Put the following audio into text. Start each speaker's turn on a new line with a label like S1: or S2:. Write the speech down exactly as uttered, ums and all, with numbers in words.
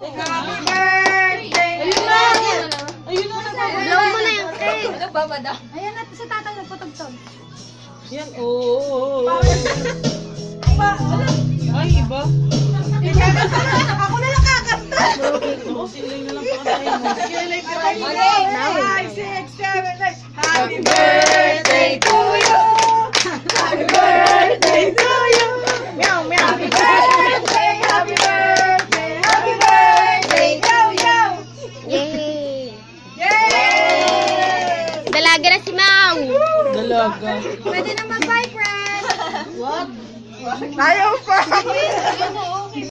S1: Happy birthday!
S2: Ayun na! Ayun na!
S3: Blow mo na yung cake.
S1: Nagbabada.
S3: Ayan na, si tatay nagpatugtog.
S2: Yan, oo.
S1: Ba, ala.
S2: Ay, iba.
S1: Ako na lang kakanta.
S2: Oo, siling na lang pakasaya mo.
S1: Okay, five, six, seven, eight. Happy birthday to you. Happy birthday to you. Meow, meow. Happy birthday, happy birthday, happy birthday, yo, yo.
S3: Yay!
S1: Yay!
S3: Dalaga na si Mau.
S2: Dalaga.
S3: Pwede naman, bye, friend.
S2: What?
S1: Ayaw pa.